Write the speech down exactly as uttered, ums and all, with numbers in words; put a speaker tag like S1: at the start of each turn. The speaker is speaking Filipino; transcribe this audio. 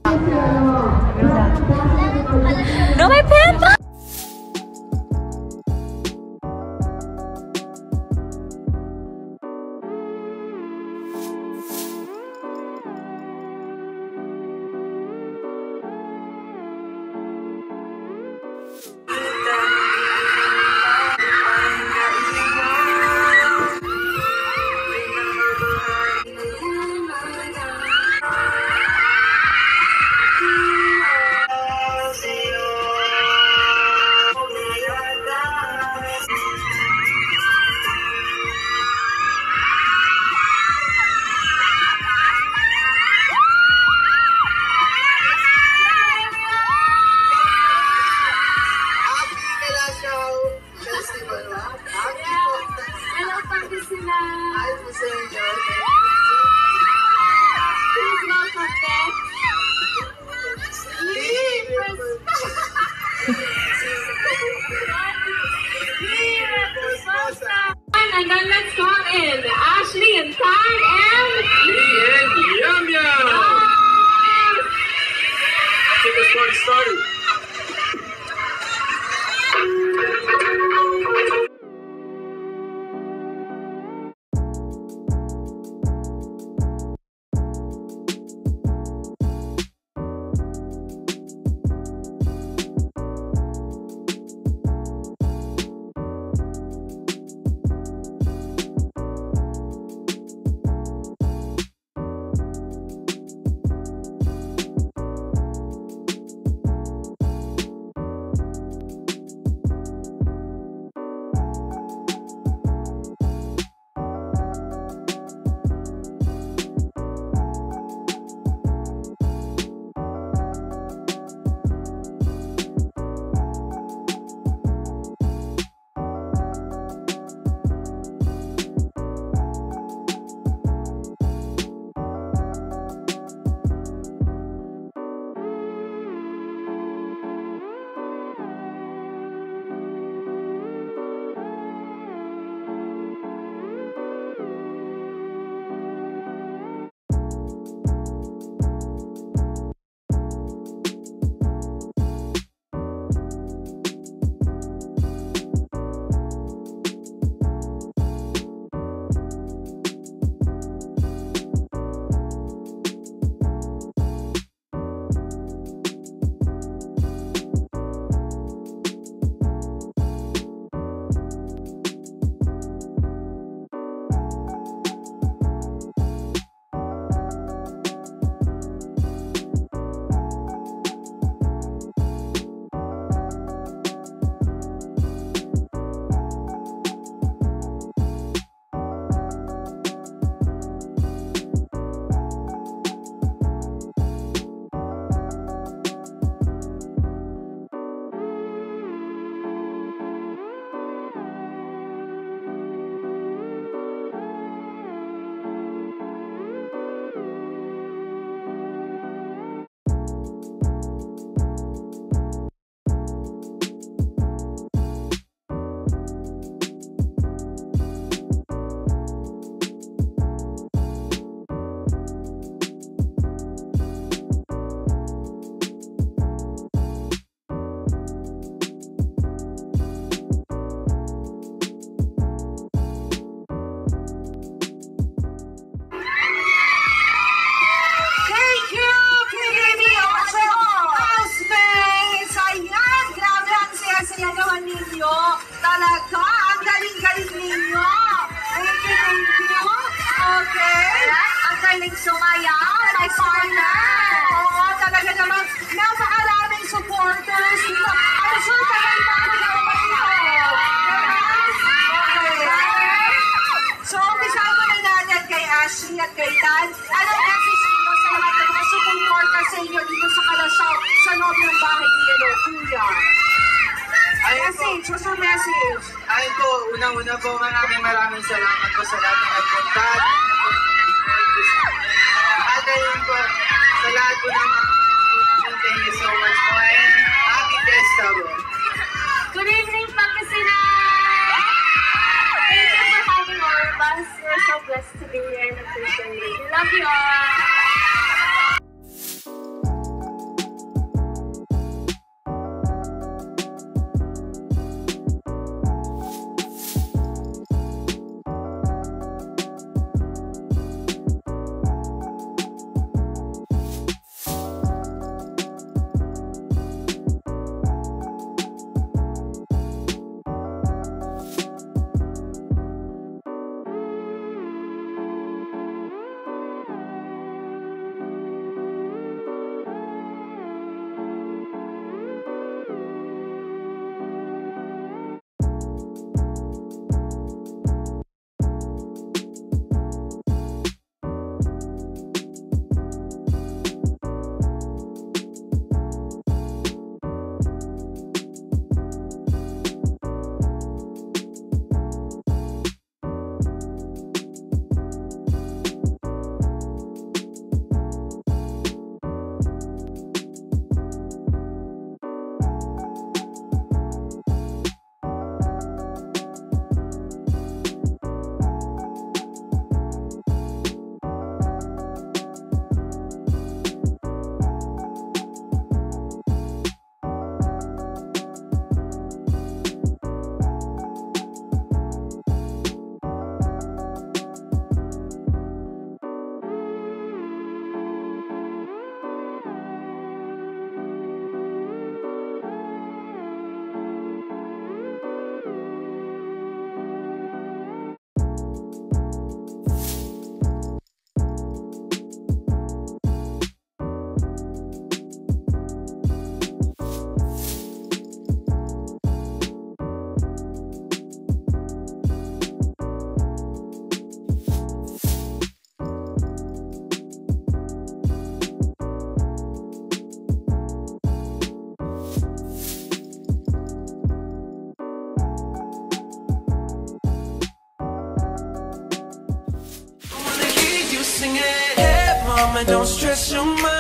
S1: No, my pants!
S2: Hello, Pangasinan!
S3: Hi po sa inyo.
S2: Please welcome back. And then let's call in Ashley and Tan and
S3: Lee and Yum Yum! Let's get this party started.
S4: Talaga, ang galing-galing ninyo. Thank you, thank you. Okay. Ang galing sumayaw, my partner. Oo, talaga naman. Napakaraming supporters. I'm sure tagal pa ako naman ito. Okay. So, umpisahan ko na natin kay Ashley at kay Tan. Anong message niyo sa lahat ng mga sumuporta sa inyo dito sa Kalasyaw sa loob ng bahay niyo, Kuya? Message, what's your message?
S3: Ayun po, unang-una po maraming maraming salamat po sa lahat ng nagpunta. At ayun po, sa lahat po ng mga thank you so much po and happy festival.
S2: good evening, Pangasinan! Thank you for having all of us. We're so blessed to be here and appreciate it. We love you all!
S5: don't stress your mind.